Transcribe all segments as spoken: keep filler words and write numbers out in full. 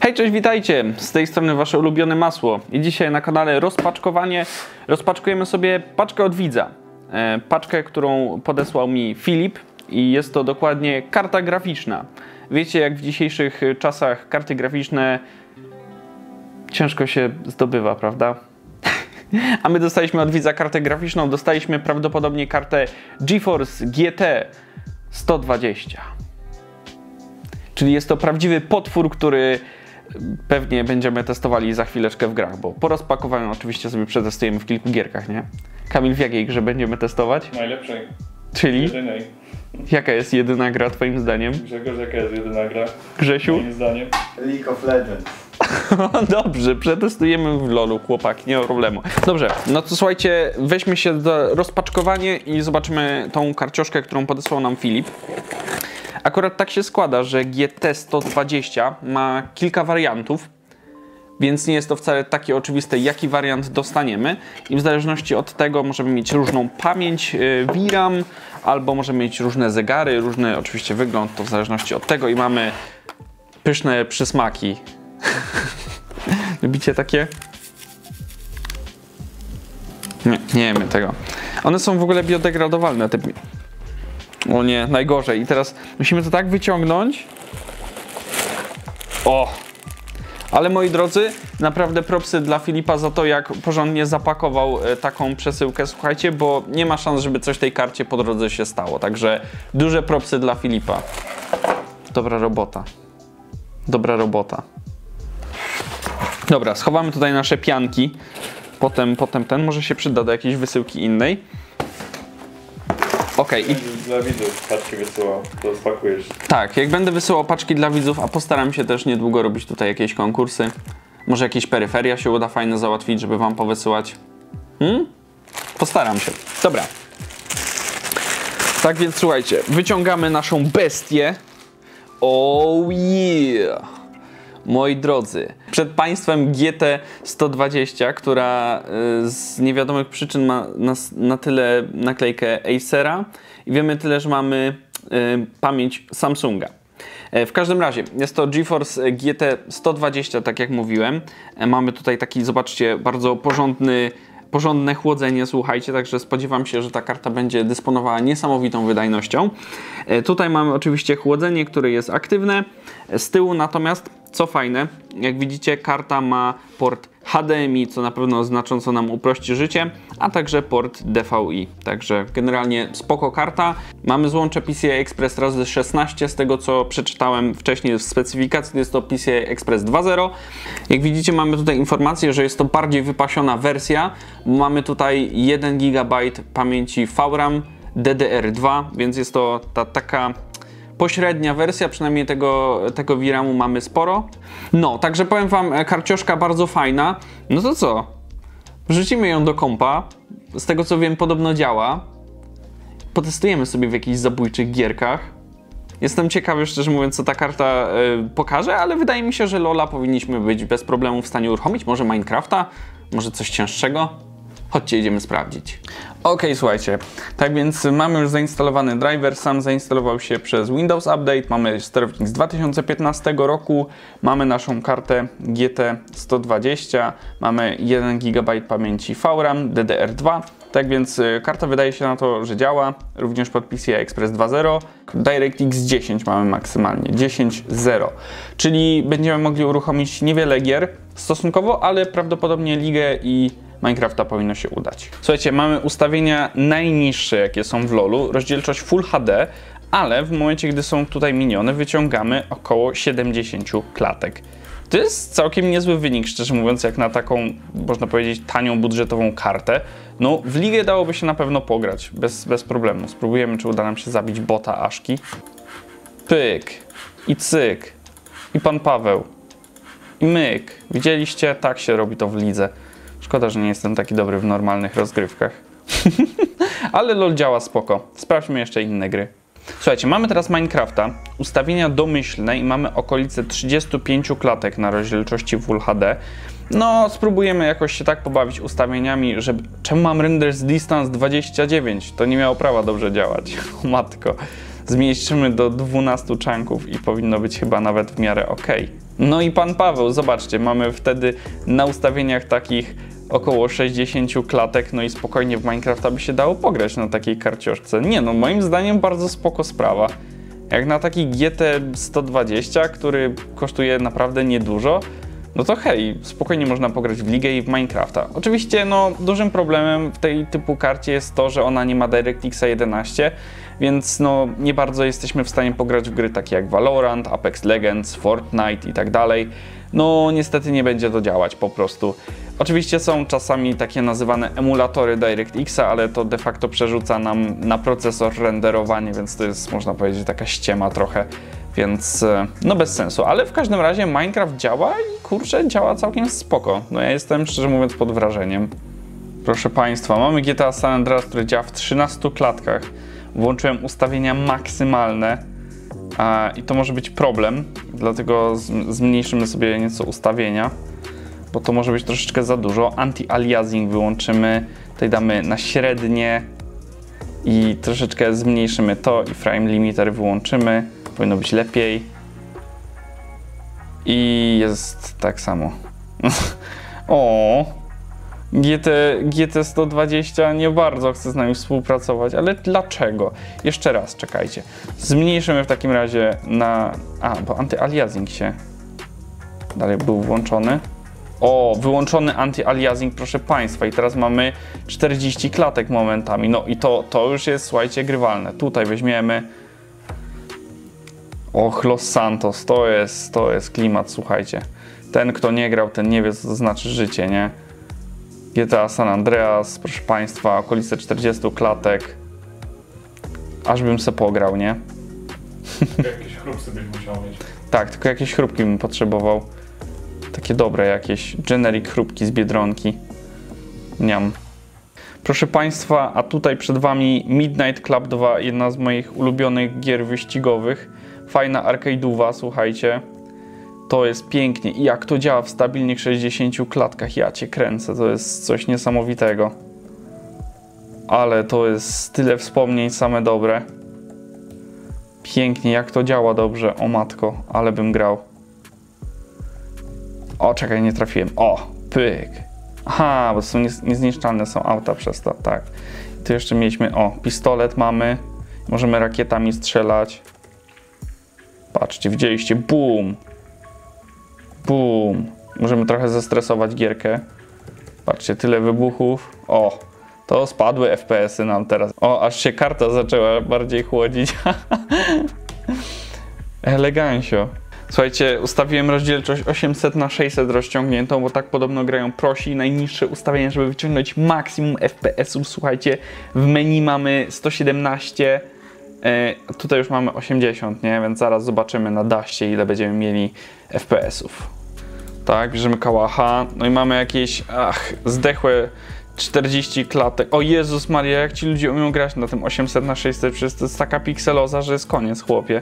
Hej, cześć, witajcie! Z tej strony wasze ulubione masło. I dzisiaj na kanale Rozpaczkowanie rozpaczkujemy sobie paczkę od widza. E, paczkę, którą podesłał mi Filip i jest to dokładnie karta graficzna. Wiecie, jak w dzisiejszych czasach karty graficzne ciężko się zdobywa, prawda? A my dostaliśmy od widza kartę graficzną, dostaliśmy prawdopodobnie kartę GeForce G T sto dwadzieścia. Czyli jest to prawdziwy potwór, który pewnie będziemy testowali za chwileczkę w grach, bo po rozpakowaniu oczywiście sobie przetestujemy w kilku gierkach, nie? Kamil, w jakiej grze będziemy testować? Najlepszej. Czyli? Jedynej. Jaka jest jedyna gra twoim zdaniem? Grzegorz, jaka jest jedyna gra? Grzesiu? Moim zdaniem. League of Legends. Dobrze, przetestujemy w lolu, chłopaki, nie ma problemu. Dobrze, no to słuchajcie, weźmy się do rozpaczkowania i zobaczymy tą karcioszkę, którą podesłał nam Filip. Akurat tak się składa, że G T sto dwadzieścia ma kilka wariantów, więc nie jest to wcale takie oczywiste, jaki wariant dostaniemy. I w zależności od tego możemy mieć różną pamięć V RAM, albo możemy mieć różne zegary, różny oczywiście wygląd, to w zależności od tego. I mamy pyszne przysmaki. Lubicie takie? Nie, nie jemy tego. One są w ogóle biodegradowalne. Te... O nie, najgorzej. I teraz musimy to tak wyciągnąć. O! Ale moi drodzy, naprawdę propsy dla Filipa za to, jak porządnie zapakował taką przesyłkę. Słuchajcie, bo nie ma szans, żeby coś tej karcie po drodze się stało. Także duże propsy dla Filipa. Dobra robota. Dobra robota. Dobra, schowamy tutaj nasze pianki. Potem, potem ten może się przyda do jakiejś wysyłki innej. Okej. Okay. Dla widzów paczki wysyłał, to spakujesz. Tak, jak będę wysyłał paczki dla widzów, a postaram się też niedługo robić tutaj jakieś konkursy. Może jakieś peryferia się uda fajne załatwić, żeby wam powysyłać. Hmm? Postaram się. Dobra. Tak więc słuchajcie, wyciągamy naszą bestię. Oh yeah! Moi drodzy, przed państwem G T sto dwadzieścia, która z niewiadomych przyczyn ma na, na tyle naklejkę Acera i wiemy tyle, że mamy y, pamięć Samsunga. W każdym razie jest to GeForce G T sto dwadzieścia, tak jak mówiłem. Mamy tutaj taki, zobaczcie, bardzo porządny porządne chłodzenie, słuchajcie, także spodziewam się, że ta karta będzie dysponowała niesamowitą wydajnością. Tutaj mamy oczywiście chłodzenie, które jest aktywne. Z tyłu natomiast, co fajne, jak widzicie, karta ma port H D M I, co na pewno znacząco nam uprości życie, a także port D V I. Także generalnie spoko karta. Mamy złącze P C I Express razy szesnaście, z tego co przeczytałem wcześniej w specyfikacji, jest to P C I Express dwa zero. Jak widzicie, mamy tutaj informację, że jest to bardziej wypasiona wersja. Mamy tutaj jeden gigabajt pamięci V RAM D D R dwa, więc jest to ta taka pośrednia wersja, przynajmniej tego, tego V RAMu mamy sporo. No, także powiem wam, karcioszka bardzo fajna. No to co? Wrzucimy ją do kompa. Z tego co wiem, podobno działa. Potestujemy sobie w jakichś zabójczych gierkach. Jestem ciekawy, szczerze mówiąc, co ta karta y, pokaże, ale wydaje mi się, że Lola powinniśmy być bez problemu w stanie uruchomić. Może Minecrafta? Może coś cięższego? Chodźcie, idziemy sprawdzić. Ok, słuchajcie, tak więc mamy już zainstalowany driver, sam zainstalował się przez Windows Update, mamy sterownik z dwa tysiące piętnastego roku, mamy naszą kartę G T sto dwadzieścia, mamy jeden gigabajt pamięci V RAM D D R dwa, tak więc karta wydaje się na to, że działa, również pod P C I Express dwa zero, DirectX dziesięć mamy maksymalnie, dziesięć zero, czyli będziemy mogli uruchomić niewiele gier stosunkowo, ale prawdopodobnie ligę i Minecrafta powinno się udać. Słuchajcie, mamy ustawienia najniższe, jakie są w lolu, rozdzielczość Full H D, ale w momencie, gdy są tutaj minione, wyciągamy około siedemdziesiąt klatek. To jest całkiem niezły wynik, szczerze mówiąc, jak na taką, można powiedzieć, tanią, budżetową kartę. No, w ligę dałoby się na pewno pograć, bez, bez problemu. Spróbujemy, czy uda nam się zabić bota Aszki. Pyk. I cyk. I pan Paweł. I myk. Widzieliście? Tak się robi to w lidze. Szkoda, że nie jestem taki dobry w normalnych rozgrywkach. Ale LoL działa spoko. Sprawdźmy jeszcze inne gry. Słuchajcie, mamy teraz Minecrafta, ustawienia domyślne i mamy okolice trzydziestu pięciu klatek na rozdzielczości Full H D. No, spróbujemy jakoś się tak pobawić ustawieniami, że... Czemu mam renders distance dwadzieścia dziewięć? To nie miało prawa dobrze działać. O matko. Zmniejszymy do dwunastu chunków i powinno być chyba nawet w miarę ok. No i pan Paweł, zobaczcie, mamy wtedy na ustawieniach takich około sześćdziesiąt klatek, no i spokojnie w Minecrafta by się dało pograć na takiej karcioszce. Nie no, moim zdaniem bardzo spoko sprawa. Jak na taki G T sto dwadzieścia, który kosztuje naprawdę niedużo, no to hej, spokojnie można pograć w ligę i w Minecrafta. Oczywiście no dużym problemem w tej typu karcie jest to, że ona nie ma DirectX jedenaście, więc no nie bardzo jesteśmy w stanie pograć w gry takie jak Valorant, Apex Legends, Fortnite i tak dalej. No niestety nie będzie to działać po prostu. Oczywiście są czasami takie nazywane emulatory DirectXa, ale to de facto przerzuca nam na procesor renderowanie, więc to jest, można powiedzieć, taka ściema trochę, więc no bez sensu. Ale w każdym razie Minecraft działa i kurczę, działa całkiem spoko. No ja jestem szczerze mówiąc pod wrażeniem. Proszę Państwa, mamy G T A San Andreas, który działa w trzynastu klatkach. Włączyłem ustawienia maksymalne a, i to może być problem, dlatego zmniejszymy sobie nieco ustawienia, bo to może być troszeczkę za dużo. Anti-aliasing wyłączymy, tutaj damy na średnie i troszeczkę zmniejszymy to i frame limiter wyłączymy, powinno być lepiej i jest tak samo. O, G T, G T sto dwadzieścia nie bardzo chce z nami współpracować, ale dlaczego? Jeszcze raz, czekajcie. Zmniejszymy w takim razie na... A, bo anty-aliasing się dalej był włączony. O, wyłączony anti-aliasing, proszę Państwa, i teraz mamy czterdzieści klatek momentami. No i to, to już jest, słuchajcie, grywalne. Tutaj weźmiemy... Och, Los Santos, to jest, to jest klimat, słuchajcie. Ten, kto nie grał, ten nie wie, co to znaczy życie, nie? G T A San Andreas, proszę Państwa, okolice czterdziestu klatek. Aż bym se pograł, nie? Jakieś chrupsy byś musiał mieć. Tak, tylko jakieś chrupki bym potrzebował. Takie dobre jakieś, generic chrupki z Biedronki. Niam. Proszę Państwa, a tutaj przed Wami Midnight Club dwa, jedna z moich ulubionych gier wyścigowych. Fajna arcade'owa, słuchajcie. To jest pięknie i jak to działa w stabilnych sześćdziesięciu klatkach, ja cię kręcę, to jest coś niesamowitego. Ale to jest tyle wspomnień, same dobre. Pięknie, jak to działa dobrze, o matko, ale bym grał. O, czekaj, nie trafiłem. O, pyk. Aha, bo są niezniszczalne są auta przez to, tak. I tu jeszcze mieliśmy, o, pistolet mamy. Możemy rakietami strzelać. Patrzcie, widzieliście, boom. Boom. Możemy trochę zestresować gierkę. Patrzcie, tyle wybuchów. O, to spadły F P S-y nam teraz. O, aż się karta zaczęła bardziej chłodzić. Elegancio. Słuchajcie, ustawiłem rozdzielczość osiemset na sześćset rozciągniętą, bo tak podobno grają prosi. Najniższe ustawienie, żeby wyciągnąć maksimum F P S-ów. Słuchajcie, w menu mamy sto siedemnaście, yy, tutaj już mamy osiemdziesiąt, nie? Więc zaraz zobaczymy na daście, ile będziemy mieli F P S-ów. Tak, bierzemy kałacha, no i mamy jakieś, ach, zdechłe czterdzieści klatek. O Jezus Maria, jak ci ludzie umieją grać na tym osiemset na sześćset, przecież to jest taka pikseloza, że jest koniec, chłopie.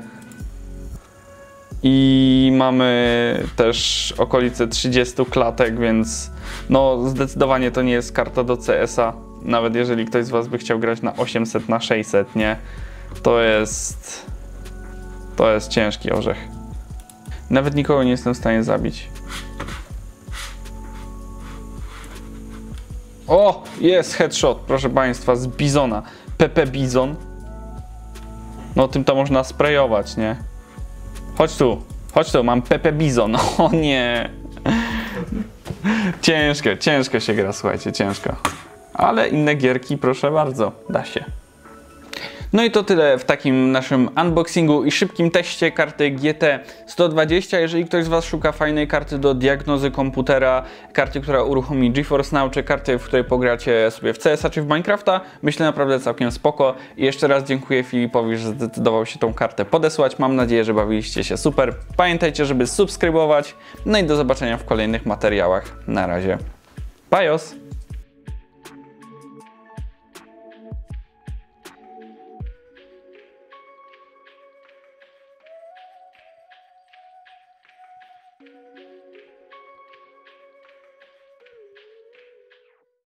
I mamy też okolice trzydziestu klatek, więc no zdecydowanie to nie jest karta do C S a. Nawet jeżeli ktoś z Was by chciał grać na osiemset na sześćset, nie? To jest... To jest ciężki orzech. Nawet nikogo nie jestem w stanie zabić. O! Jest headshot, proszę Państwa, z Bizona. P P Bizon. No tym to można sprayować, nie? Chodź tu, chodź tu, mam P P Bizon. O nie! Ciężko, ciężko się gra, słuchajcie, ciężko. Ale inne gierki, proszę bardzo, da się. No i to tyle w takim naszym unboxingu i szybkim teście karty G T sto dwadzieścia. Jeżeli ktoś z Was szuka fajnej karty do diagnozy komputera, karty, która uruchomi GeForce Now, czy karty, w której pogracie sobie w C S a czy w Minecrafta, myślę naprawdę całkiem spoko. I jeszcze raz dziękuję Filipowi, że zdecydował się tą kartę podesłać. Mam nadzieję, że bawiliście się super. Pamiętajcie, żeby subskrybować. No i do zobaczenia w kolejnych materiałach. Na razie. Bajos!